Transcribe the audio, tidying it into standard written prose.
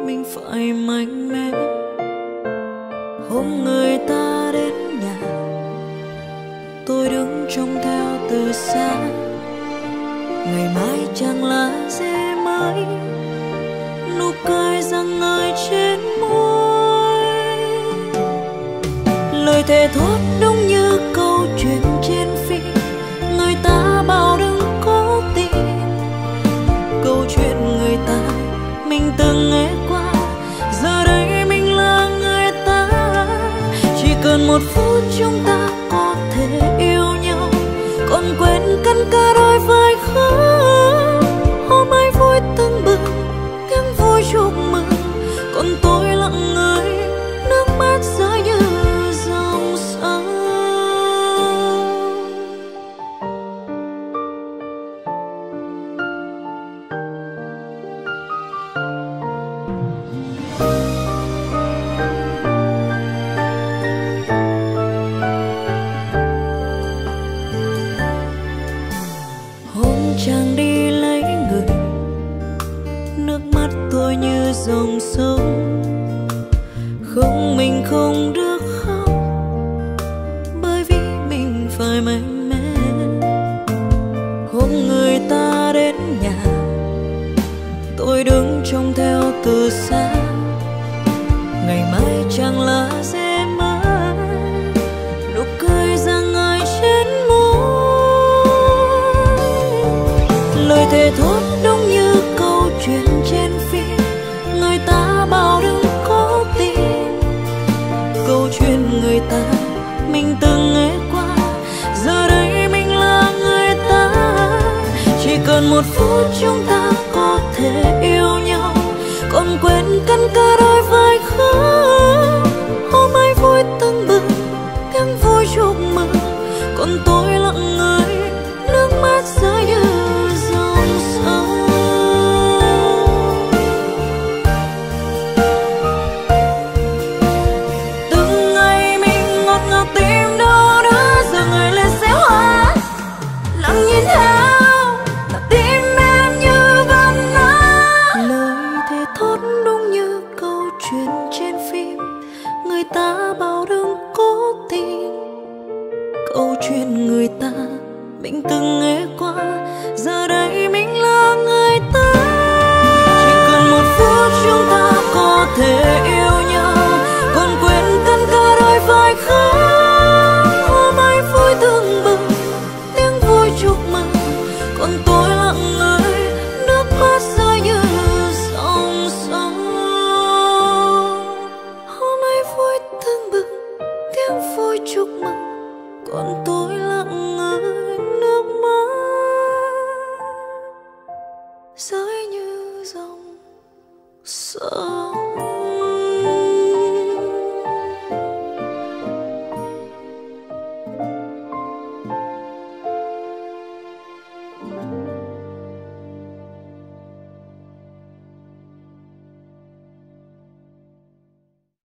mình phải mạnh mẽ. Hôm người ta đến nhà, tôi đứng trông theo từ xa. Ngày mai chẳng là dễ mới, nụ cười rạng ngời trên môi. Lời thề thốt đúng như câu chuyện trên phim, người ta bảo đừng cố tin. Câu chuyện người ta mình từng nghe qua, giờ đây mình là người ta. Chỉ cần một phút chúng ta có thể yêu nhau, còn quên cắn cả đôi vai khóc. Hôm ấy vui tưng bừng, tiếng vui chúc mừng, còn tôi lặng người, nước mắt rơi như dòng sông. Chàng đi lấy người, nước mắt tôi như dòng sông. Không, mình không được khóc, bởi vì mình phải mạnh mẽ. Hôm người ta đến nhà, tôi đứng trông theo từ xa. Ngày mai chẳng là dễ mãi, nụ cười rạng ngời trên lời thề thốt đúng như câu chuyện trên phim, người ta bảo đừng cố tin. Câu chuyện người ta mình từng nghe qua, giờ đây mình là người ta. Chỉ cần một phút chúng ta có thể yêu nhau, còn quên cắn cả đôi vai khóc. Hôm ấy vui tưng bừng, tiếng vui chúc mừng, còn tôi lặng người, nước mắt rơi như người ta mình từng nghe qua, giờ đây mình là người ta. Chỉ cần một phút chúng ta có thể yêu nhau, còn quên cắn cả đôi vai khóc. Hôm ấy vui tưng bừng, tiếng vui chúc mừng, còn tôi lặng người, nước mắt rơi như dòng sông. Hôm ấy vui tưng bừng, tiếng vui chúc mừng, còn tôi lặng người, nước mắt rơi như dòng sông.